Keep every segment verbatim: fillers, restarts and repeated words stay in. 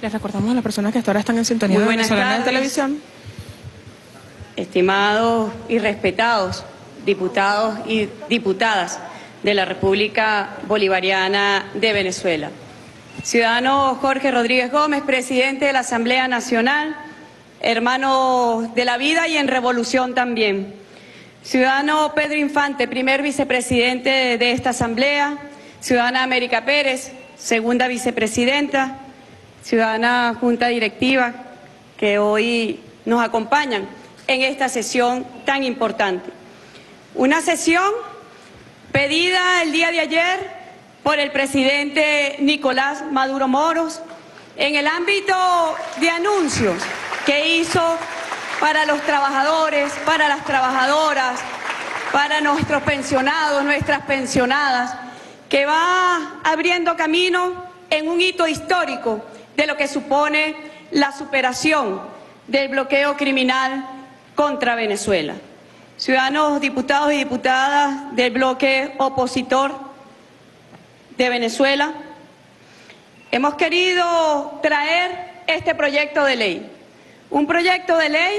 Les recordamos a las personas que hasta ahora están en sintonía Muy de buenas Venezolana de tardes, Televisión. Estimados y respetados diputados y diputadas de la República Bolivariana de Venezuela. Ciudadano Jorge Rodríguez Gómez, presidente de la Asamblea Nacional, hermano de la vida y en revolución también. Ciudadano Pedro Infante, primer vicepresidente de esta Asamblea. Ciudadana América Pérez, segunda vicepresidenta. Ciudadana Junta Directiva, que hoy nos acompañan en esta sesión tan importante. Una sesión pedida el día de ayer por el presidente Nicolás Maduro Moros en el ámbito de anuncios que hizo para los trabajadores, para las trabajadoras, para nuestros pensionados, nuestras pensionadas, que va abriendo camino en un hito histórico de lo que supone la superación del bloqueo criminal contra Venezuela. Ciudadanos, diputados y diputadas del bloque opositor de Venezuela, hemos querido traer este proyecto de ley. Un proyecto de ley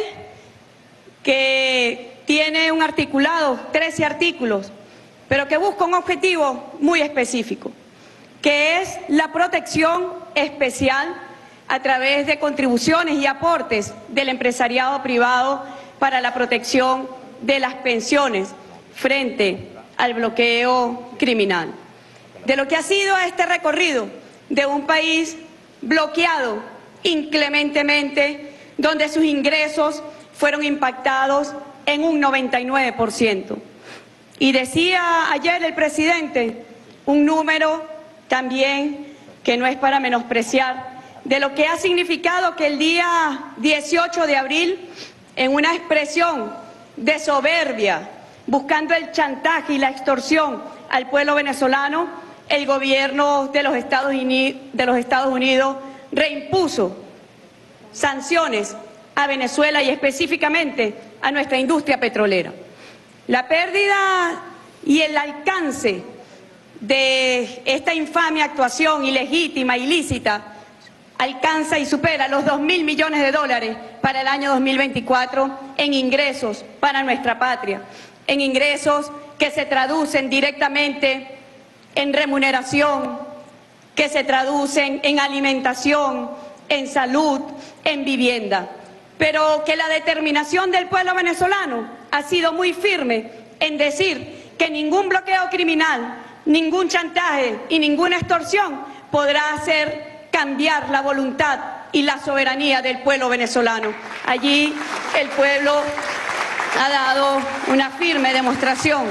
que tiene un articulado, trece artículos, pero que busca un objetivo muy específico, que es la protección especial a través de contribuciones y aportes del empresariado privado para la protección de las pensiones frente al bloqueo criminal. De lo que ha sido este recorrido de un país bloqueado inclementemente, donde sus ingresos fueron impactados en un noventa y nueve por ciento. Y decía ayer el presidente un número también que no es para menospreciar, de lo que ha significado que el día dieciocho de abril, en una expresión de soberbia, buscando el chantaje y la extorsión al pueblo venezolano, el gobierno de los Estados Unidos, de los Estados Unidos reimpuso sanciones a Venezuela y específicamente a nuestra industria petrolera. La pérdida y el alcance de esta infame actuación ilegítima, ilícita, alcanza y supera los dos mil millones de dólares para el año dos mil veinticuatro en ingresos para nuestra patria, en ingresos que se traducen directamente en remuneración, que se traducen en alimentación, en salud, en vivienda. Pero que la determinación del pueblo venezolano ha sido muy firme en decir que ningún bloqueo criminal, ningún chantaje y ninguna extorsión podrá hacer cambiar la voluntad y la soberanía del pueblo venezolano. Allí el pueblo ha dado una firme demostración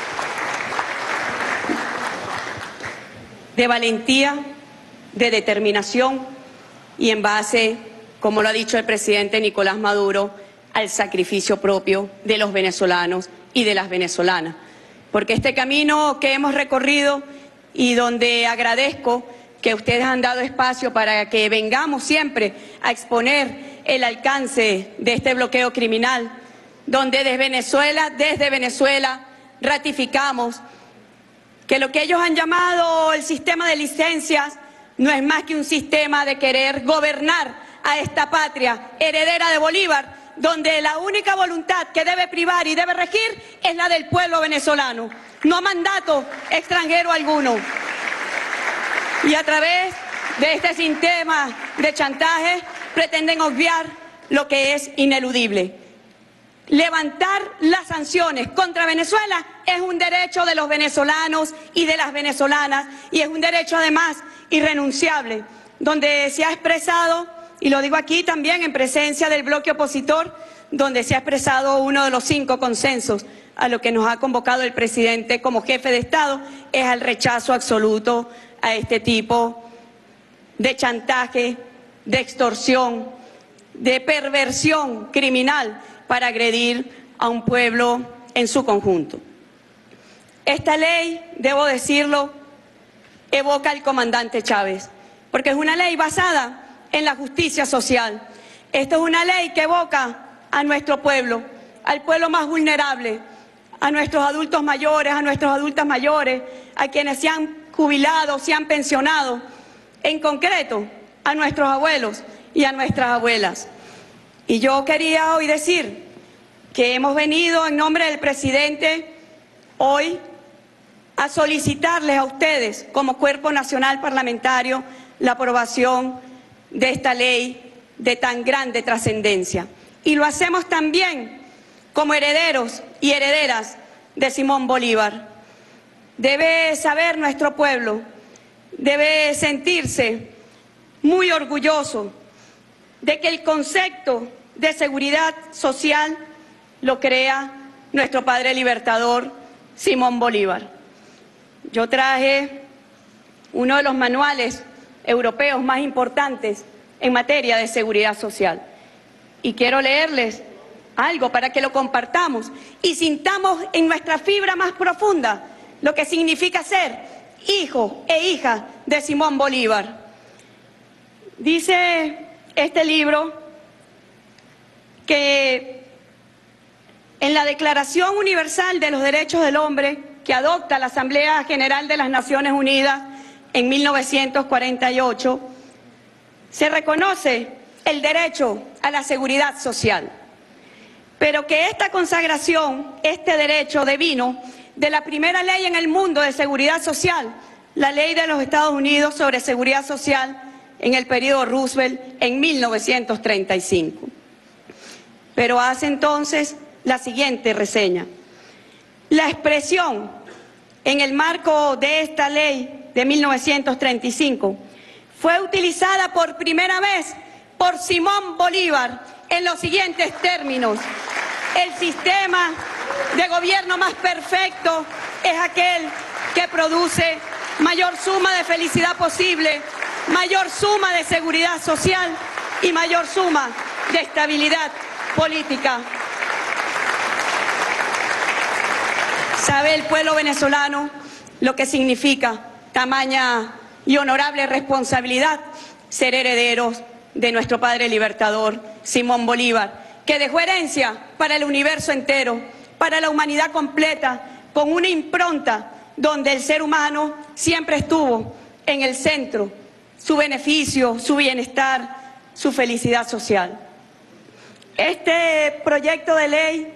de valentía, de determinación y en base, como lo ha dicho el presidente Nicolás Maduro, al sacrificio propio de los venezolanos y de las venezolanas. Porque este camino que hemos recorrido y donde agradezco que ustedes han dado espacio para que vengamos siempre a exponer el alcance de este bloqueo criminal, donde desde Venezuela, desde Venezuela ratificamos que lo que ellos han llamado el sistema de licencias no es más que un sistema de querer gobernar a esta patria heredera de Bolívar, donde la única voluntad que debe privar y debe regir es la del pueblo venezolano, no mandato extranjero alguno. Y a través de este sistema de chantaje pretenden obviar lo que es ineludible. Levantar las sanciones contra Venezuela es un derecho de los venezolanos y de las venezolanas y es un derecho además irrenunciable, donde se ha expresado, y lo digo aquí también en presencia del bloque opositor, donde se ha expresado uno de los cinco consensos a lo que nos ha convocado el presidente como jefe de Estado, es al rechazo absoluto a este tipo de chantaje, de extorsión, de perversión criminal para agredir a un pueblo en su conjunto. Esta ley, debo decirlo, evoca al comandante Chávez, porque es una ley basada en la justicia social. Esta es una ley que evoca a nuestro pueblo, al pueblo más vulnerable, a nuestros adultos mayores, a nuestras adultas mayores, a quienes se han jubilado, se han pensionado, en concreto a nuestros abuelos y a nuestras abuelas. Y yo quería hoy decir que hemos venido en nombre del presidente hoy a solicitarles a ustedes, como Cuerpo Nacional Parlamentario, la aprobación de esta ley de tan grande trascendencia. Y lo hacemos también como herederos y herederas de Simón Bolívar. Debe saber nuestro pueblo, debe sentirse muy orgulloso de que el concepto de seguridad social lo crea nuestro padre libertador Simón Bolívar. Yo traje uno de los manuales europeos más importantes en materia de seguridad social y quiero leerles algo para que lo compartamos y sintamos en nuestra fibra más profunda lo que significa ser hijo e hija de Simón Bolívar. Dice este libro que en la Declaración Universal de los Derechos del Hombre que adopta la Asamblea General de las Naciones Unidas en mil novecientos cuarenta y ocho, se reconoce el derecho a la seguridad social, pero que esta consagración, este derecho devino de la primera ley en el mundo de seguridad social, la Ley de los Estados Unidos sobre Seguridad Social en el periodo Roosevelt en mil novecientos treinta y cinco. Pero hace entonces la siguiente reseña. La expresión en el marco de esta ley de mil novecientos treinta y cinco fue utilizada por primera vez por Simón Bolívar en los siguientes términos. El sistema de gobierno más perfecto es aquel que produce mayor suma de felicidad posible, mayor suma de seguridad social y mayor suma de estabilidad política. ¿Sabe el pueblo venezolano lo que significa tamaña y honorable responsabilidad? Ser herederos de nuestro padre libertador, Simón Bolívar, que dejó herencia para el universo entero, para la humanidad completa, con una impronta donde el ser humano siempre estuvo en el centro, su beneficio, su bienestar, su felicidad social. Este proyecto de ley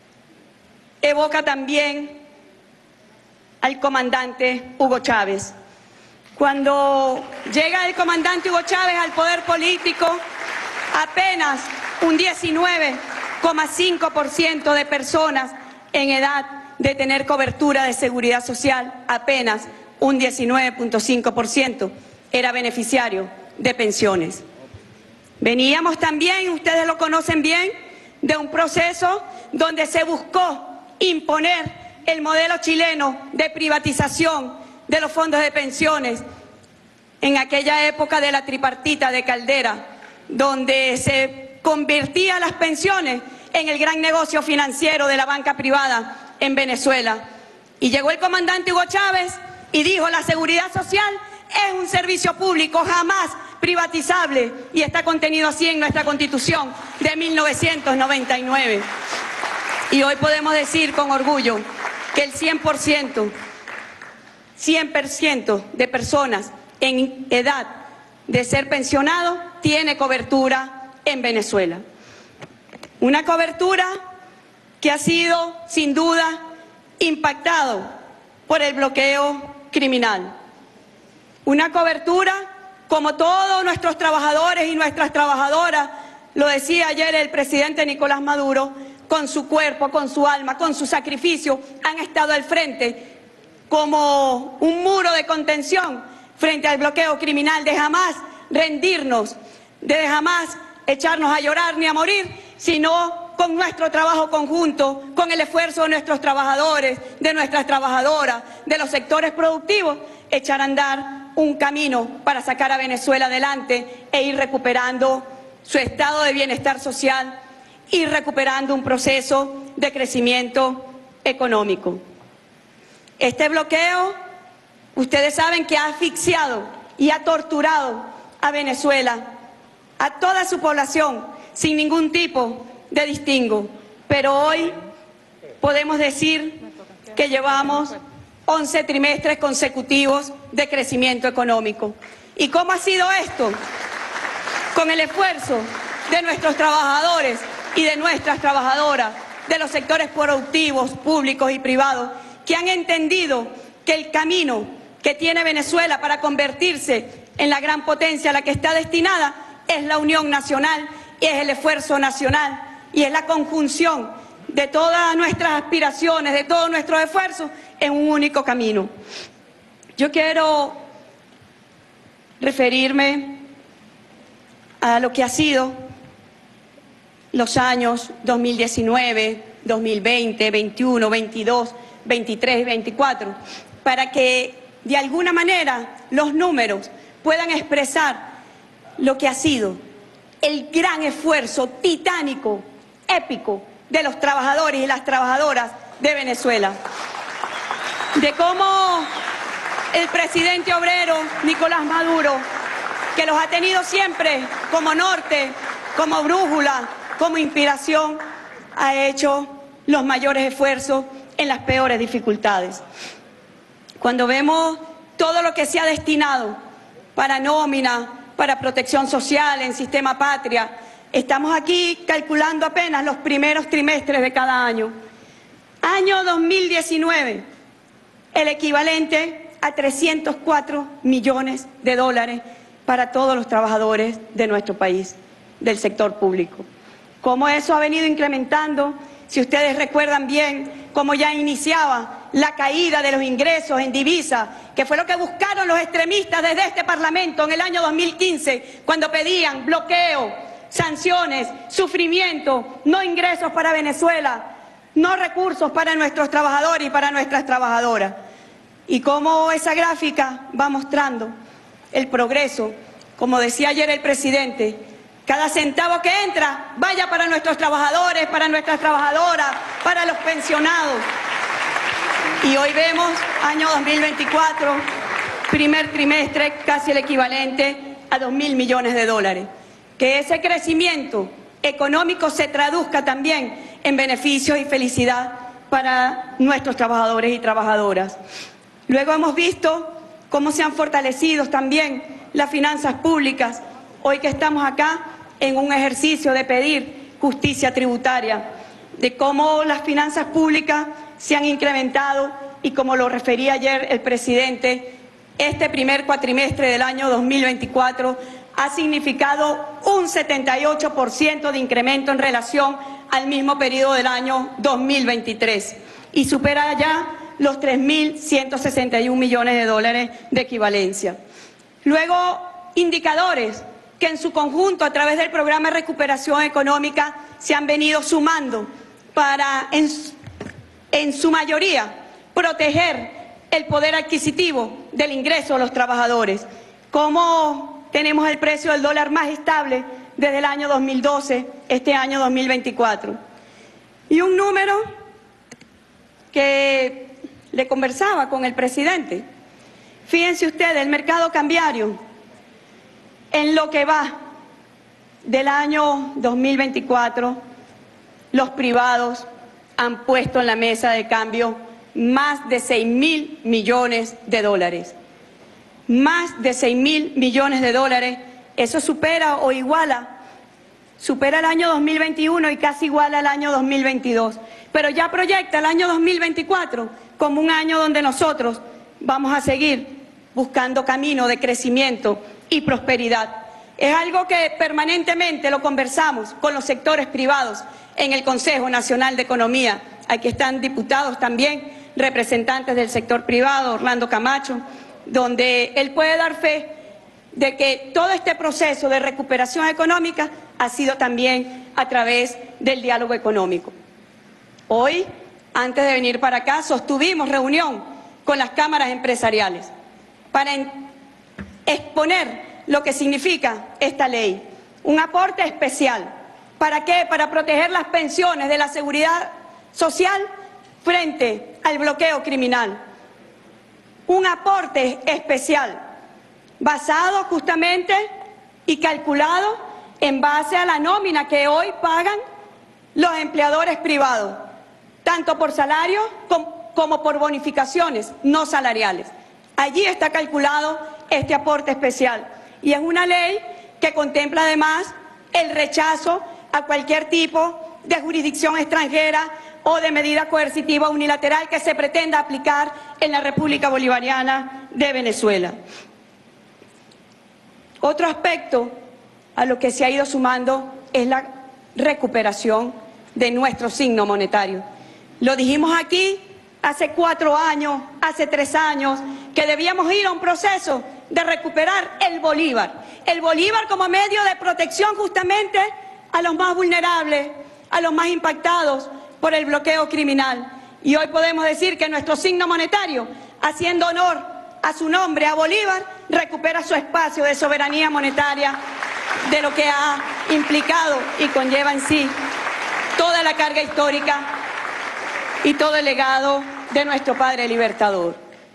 evoca también al comandante Hugo Chávez. Cuando llega el comandante Hugo Chávez al poder político, apenas un diecinueve coma cinco por ciento de personas en edad de tener cobertura de seguridad social, apenas un diecinueve punto cinco por ciento era beneficiario de pensiones. Veníamos también, ustedes lo conocen bien, de un proceso donde se buscó imponer el modelo chileno de privatización de los fondos de pensiones en aquella época de la tripartita de Caldera, donde se convertía las pensiones en el gran negocio financiero de la banca privada en Venezuela. Y llegó el comandante Hugo Chávez y dijo: la seguridad social es un servicio público jamás privatizable, y está contenido así en nuestra Constitución de mil novecientos noventa y nueve. Y hoy podemos decir con orgullo que el cien por ciento, cien por ciento de personas en edad de ser pensionado tiene cobertura en Venezuela. Una cobertura que ha sido, sin duda, impactado por el bloqueo criminal. Una cobertura, como todos nuestros trabajadores y nuestras trabajadoras, lo decía ayer el presidente Nicolás Maduro, con su cuerpo, con su alma, con su sacrificio, han estado al frente como un muro de contención frente al bloqueo criminal, de jamás rendirnos, de jamás echarnos a llorar ni a morir, sino con nuestro trabajo conjunto, con el esfuerzo de nuestros trabajadores, de nuestras trabajadoras, de los sectores productivos, echar a andar un camino para sacar a Venezuela adelante e ir recuperando su estado de bienestar social y recuperando un proceso de crecimiento económico. Este bloqueo, ustedes saben que ha asfixiado y ha torturado a Venezuela, a toda su población, sin ningún tipo de distingo. Pero hoy podemos decir que llevamos once trimestres consecutivos de crecimiento económico. ¿Y cómo ha sido esto? con el esfuerzo de nuestros trabajadores y de nuestras trabajadoras, de los sectores productivos, públicos y privados, que han entendido que el camino que tiene Venezuela para convertirse en la gran potencia a la que está destinada es la unión nacional, y es el esfuerzo nacional, y es la conjunción de todas nuestras aspiraciones, de todos nuestros esfuerzos en un único camino. Yo quiero referirme a lo que ha sido los años dos mil diecinueve, dos mil veinte, veintiuno, veintidós, veintitrés y veinticuatro, para que de alguna manera los números puedan expresar lo que ha sido el gran esfuerzo titánico, épico, de los trabajadores y las trabajadoras de Venezuela. De cómo el presidente obrero Nicolás Maduro, que los ha tenido siempre como norte, como brújula, como inspiración, ha hecho los mayores esfuerzos en las peores dificultades. Cuando vemos todo lo que se ha destinado para nómina, para protección social, en sistema patria, estamos aquí calculando apenas los primeros trimestres de cada año. Año dos mil diecinueve, el equivalente a trescientos cuatro millones de dólares para todos los trabajadores de nuestro país, del sector público. Cómo eso ha venido incrementando, si ustedes recuerdan bien, cómo ya iniciaba la caída de los ingresos en divisa, que fue lo que buscaron los extremistas desde este Parlamento en el año dos mil quince, cuando pedían bloqueo, sanciones, sufrimiento, no ingresos para Venezuela, no recursos para nuestros trabajadores y para nuestras trabajadoras. Y cómo esa gráfica va mostrando el progreso, como decía ayer el presidente, cada centavo que entra vaya para nuestros trabajadores, para nuestras trabajadoras, para los pensionados. Y hoy vemos, año dos mil veinticuatro, primer trimestre, casi el equivalente a dos mil millones de dólares. Que ese crecimiento económico se traduzca también en beneficios y felicidad para nuestros trabajadores y trabajadoras. Luego hemos visto cómo se han fortalecido también las finanzas públicas, hoy que estamos acá en un ejercicio de pedir justicia tributaria, de cómo las finanzas públicas se han incrementado y, como lo refería ayer el presidente, este primer cuatrimestre del año dos mil veinticuatro ha significado un setenta y ocho por ciento de incremento en relación al mismo periodo del año dos mil veintitrés y supera ya los tres mil ciento sesenta y un millones de dólares de equivalencia. Luego, indicadores que en su conjunto, a través del programa de recuperación económica, se han venido sumando para, en, en su mayoría, proteger el poder adquisitivo del ingreso de los trabajadores. Como tenemos el precio del dólar más estable desde el año dos mil doce, este año dos mil veinticuatro. Y un número que le conversaba con el presidente. Fíjense ustedes, el mercado cambiario, en lo que va del año dos mil veinticuatro, los privados han puesto en la mesa de cambio más de seis mil millones de dólares. Más de seis mil millones de dólares, eso supera o iguala, supera el año dos mil veintiuno y casi iguala al año dos mil veintidós. Pero ya proyecta el año dos mil veinticuatro como un año donde nosotros vamos a seguir buscando camino de crecimiento y prosperidad. Es algo que permanentemente lo conversamos con los sectores privados en el Consejo Nacional de Economía. Aquí están diputados también, representantes del sector privado, Orlando Camacho, donde él puede dar fe de que todo este proceso de recuperación económica ha sido también a través del diálogo económico. Hoy, antes de venir para acá, sostuvimos reunión con las cámaras empresariales para exponer lo que significa esta ley. Un aporte especial. ¿Para qué? Para proteger las pensiones de la seguridad social frente al bloqueo criminal. Un aporte especial basado justamente y calculado en base a la nómina que hoy pagan los empleadores privados, tanto por salario como, como por bonificaciones no salariales. Allí está calculado este aporte especial y es una ley que contempla además el rechazo a cualquier tipo de jurisdicción extranjera o de medida coercitiva unilateral que se pretenda aplicar en la República Bolivariana de Venezuela. Otro aspecto a lo que se ha ido sumando es la recuperación de nuestro signo monetario. Lo dijimos aquí hace cuatro años, hace tres años, que debíamos ir a un proceso de recuperar el bolívar. El bolívar como medio de protección justamente a los más vulnerables, a los más impactados por el bloqueo criminal. Y hoy podemos decir que nuestro signo monetario, haciendo honor a su nombre, a Bolívar, recupera su espacio de soberanía monetaria, de lo que ha implicado y conlleva en sí toda la carga histórica y todo el legado de nuestro padre libertador.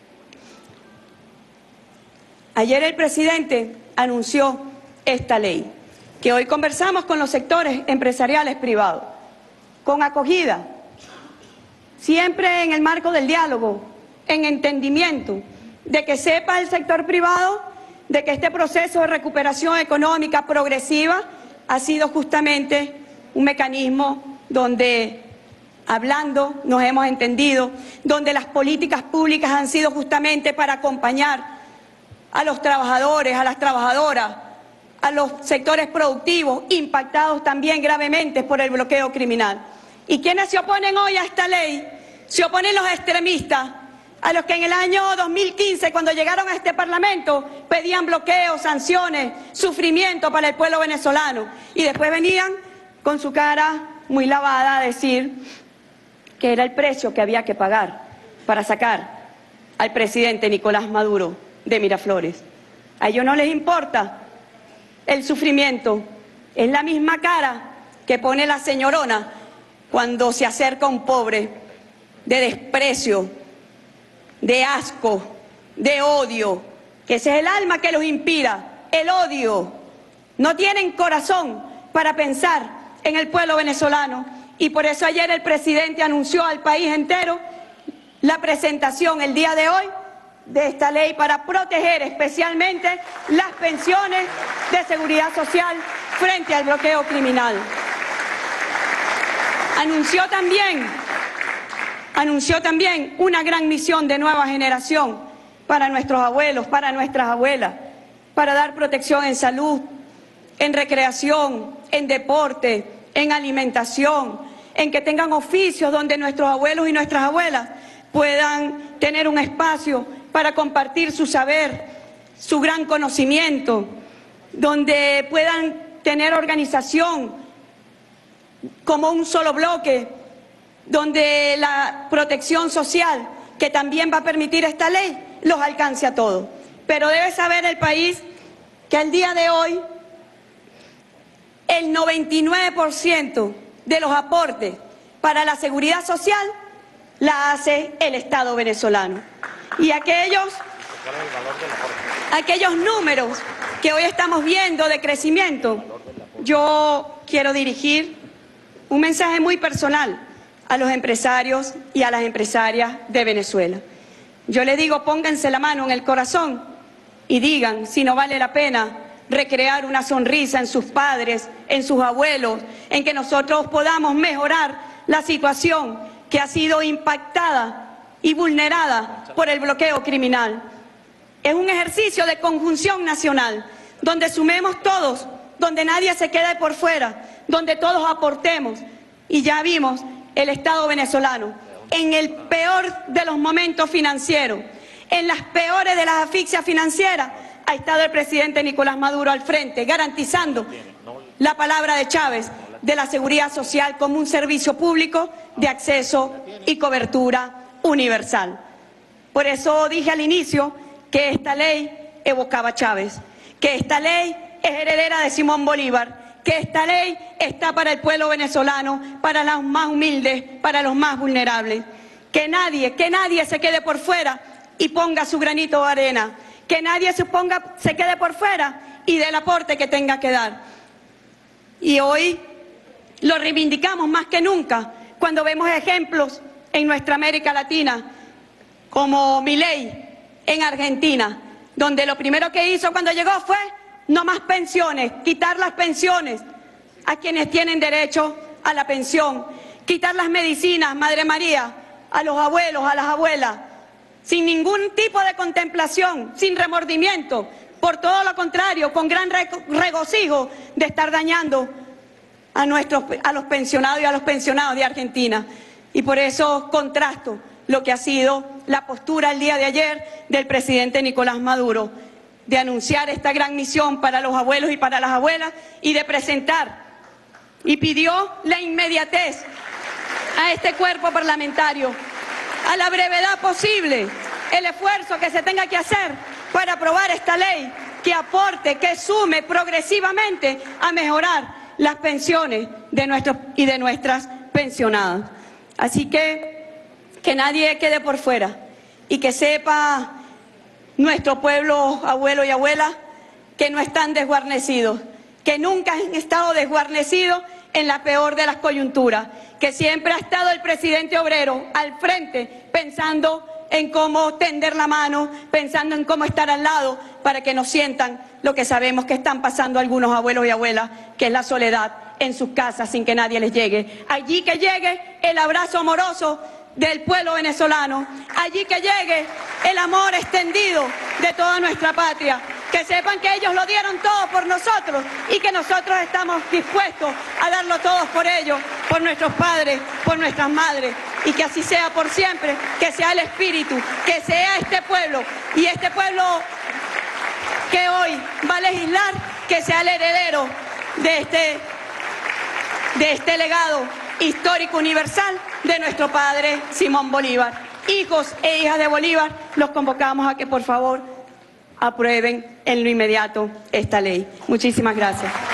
Ayer el presidente anunció esta ley, que hoy conversamos con los sectores empresariales privados, con acogida, siempre en el marco del diálogo, en entendimiento, de que sepa el sector privado de que este proceso de recuperación económica progresiva ha sido justamente un mecanismo donde, hablando, nos hemos entendido, donde las políticas públicas han sido justamente para acompañar a los trabajadores, a las trabajadoras, a los sectores productivos impactados también gravemente por el bloqueo criminal. ¿Y quiénes se oponen hoy a esta ley? Se oponen los extremistas, a los que en el año dos mil quince, cuando llegaron a este Parlamento, pedían bloqueos, sanciones, sufrimiento para el pueblo venezolano. Y después venían con su cara muy lavada a decir que era el precio que había que pagar para sacar al presidente Nicolás Maduro de Miraflores. A ellos no les importa el sufrimiento. Es la misma cara que pone la señorona cuando se acerca a un pobre, de desprecio, de asco, de odio, que ese es el alma que los inspira, el odio. No tienen corazón para pensar en el pueblo venezolano y por eso ayer el presidente anunció al país entero la presentación el día de hoy de esta ley para proteger especialmente las pensiones de seguridad social frente al bloqueo criminal. Anunció también Anunció también una gran misión de nueva generación para nuestros abuelos, para nuestras abuelas, para dar protección en salud, en recreación, en deporte, en alimentación, en que tengan oficios donde nuestros abuelos y nuestras abuelas puedan tener un espacio para compartir su saber, su gran conocimiento, donde puedan tener organización como un solo bloque, donde la protección social, que también va a permitir esta ley, los alcance a todos. Pero debe saber el país que al día de hoy el noventa y nueve por ciento de los aportes para la seguridad social la hace el Estado venezolano. Y aquellos, aquellos números que hoy estamos viendo de crecimiento, yo quiero dirigir un mensaje muy personal a los empresarios y a las empresarias de Venezuela. Yo les digo, pónganse la mano en el corazón y digan si no vale la pena recrear una sonrisa en sus padres, en sus abuelos, en que nosotros podamos mejorar la situación que ha sido impactada y vulnerada por el bloqueo criminal. Es un ejercicio de conjunción nacional, donde sumemos todos, donde nadie se quede por fuera, donde todos aportemos. Y ya vimos el Estado venezolano en el peor de los momentos financieros, en las peores de las asfixias financieras, ha estado el presidente Nicolás Maduro al frente, garantizando la palabra de Chávez de la seguridad social como un servicio público de acceso y cobertura universal. Por eso dije al inicio que esta ley evocaba a Chávez, que esta ley es heredera de Simón Bolívar, que esta ley está para el pueblo venezolano, para los más humildes, para los más vulnerables. Que nadie, que nadie se quede por fuera y ponga su granito de arena. Que nadie se, ponga, se quede por fuera y dé el aporte que tenga que dar. Y hoy lo reivindicamos más que nunca cuando vemos ejemplos en nuestra América Latina, como Milei en Argentina, donde lo primero que hizo cuando llegó fue no más pensiones, quitar las pensiones a quienes tienen derecho a la pensión, quitar las medicinas, Madre María, a los abuelos, a las abuelas, sin ningún tipo de contemplación, sin remordimiento, por todo lo contrario, con gran regocijo de estar dañando a, nuestros, a los pensionados y a los pensionados de Argentina. Y por eso contrasto lo que ha sido la postura el día de ayer del presidente Nicolás Maduro, de anunciar esta gran misión para los abuelos y para las abuelas y de presentar, y pidió la inmediatez a este cuerpo parlamentario, a la brevedad posible, el esfuerzo que se tenga que hacer para aprobar esta ley que aporte, que sume progresivamente a mejorar las pensiones de nuestros y de nuestras pensionadas. Así que que nadie quede por fuera y que sepa nuestro pueblo, abuelo y abuela, que no están desguarnecidos, que nunca han estado desguarnecidos en la peor de las coyunturas, que siempre ha estado el presidente obrero al frente pensando en cómo tender la mano, pensando en cómo estar al lado para que no sientan lo que sabemos que están pasando algunos abuelos y abuelas, que es la soledad en sus casas sin que nadie les llegue. Allí que llegue el abrazo amoroso del pueblo venezolano, allí que llegue el amor extendido de toda nuestra patria, que sepan que ellos lo dieron todo por nosotros y que nosotros estamos dispuestos a darlo todo por ellos, por nuestros padres, por nuestras madres, y que así sea por siempre, que sea el espíritu, que sea este pueblo y este pueblo que hoy va a legislar, que sea el heredero de este, de este legado histórico universal de nuestro padre Simón Bolívar. Hijos e hijas de Bolívar, los convocamos a que por favor aprueben en lo inmediato esta ley. Muchísimas gracias.